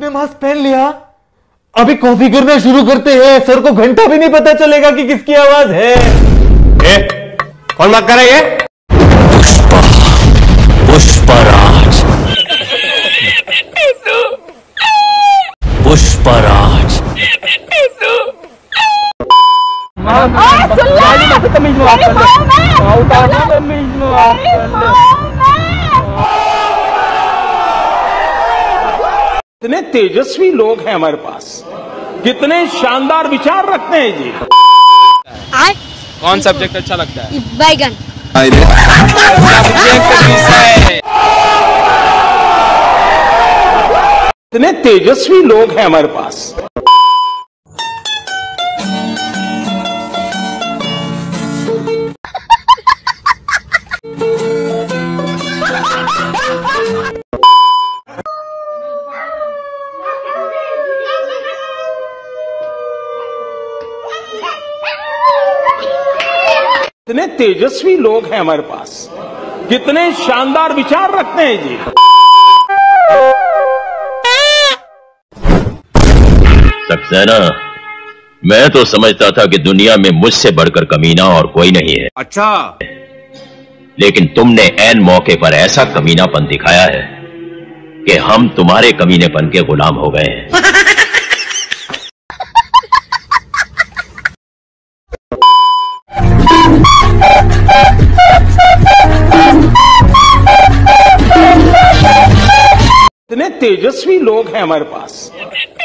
तुमने मास्क पहन लिया? अभी कॉफी करना शुरू करते हैं, सर को घंटा भी नहीं पता चलेगा कि किसकी आवाज है। कौन बात कर रही है? पुष्पराज। पुष्पराज। कितने तेजस्वी लोग हैं हमारे पास, कितने शानदार विचार रखते हैं जी। कौन सब्जेक्ट अच्छा लगता है? बैगन। कितने तेजस्वी लोग हैं हमारे पास। कितने तेजस्वी लोग हैं हमारे पास, कितने शानदार विचार रखते हैं जी। सक्सेना, मैं तो समझता था कि दुनिया में मुझसे बढ़कर कमीना और कोई नहीं है। अच्छा, लेकिन तुमने ऐन मौके पर ऐसा कमीनापन दिखाया है कि हम तुम्हारे कमीनेपन के गुलाम हो गए हैं। कितने तेजस्वी लोग हैं हमारे पास।